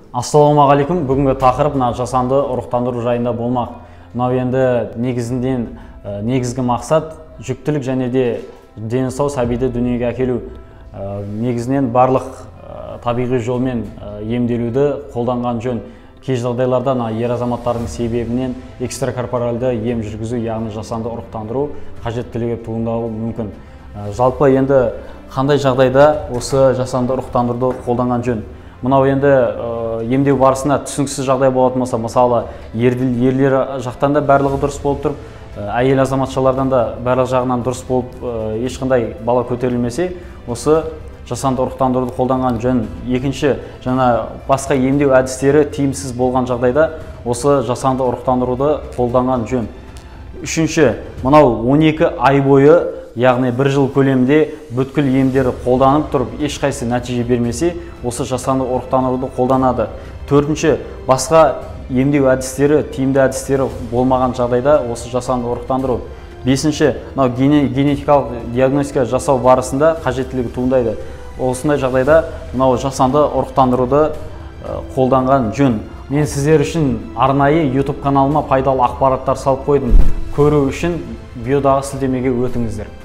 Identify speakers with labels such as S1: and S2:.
S1: Ассалаумағалейкум. Бүгінгі тақырып жасанды ұрықтандыру жайында болмақ. Мынау енді негізгі мақсат жүктілік және де дені сау сәбиді дүниеге әкелу. Негізінен барлық табиғи жолмен емделуді қолданған жөн. Кей жағдайларда ер азаматтардың себебінен экстракорпоральды ем жүргізу, яғни жасанды ұрықтандыру қажеттілігі туындауы мүмкін. Жалпы енді қандай жағдайда осы жасанды ұрықтандыруды қолданған жөн? Мынау енді емдеу барысында түсініксіз жағдай болатын болса, мысалы ерлер жақтан да барлығы дұрыс болып тұрып, әйел азаматшалардан да барлық жағынан дұрыс болып, ешқандай бала көтерілмесе, осы жасанды ұрықтандыруды қолданған жөн. Екінші, басқа емдеу әдістері тиімсіз болған жағдайда осы жасанды ұрықтандыруды қолданған жөн. Үшінші, мынау 12 ай бойы, яғни 1 жыл көлемінде бүткіл емдері қолданып тұрып, ешқайсы нәтиже бермесе, осы жасанды ұрықтандыруды қолданады. Төртінші, басқа емдеу әдістері, тиімді әдістері болмаған жағдайда осы жасанды ұрықтандыру. Бесінші, генетикалық диагностика жасау барысында қажеттілігі туындайды. Осындай жағдайда жасанды ұрықтандыруды қолданған жөн. Мен сіздер үшін арнайы YouTube каналыма пайдалы ақпараттар салып қойдым. Көру үшін видеодағы сілтемеге өтіңіздер.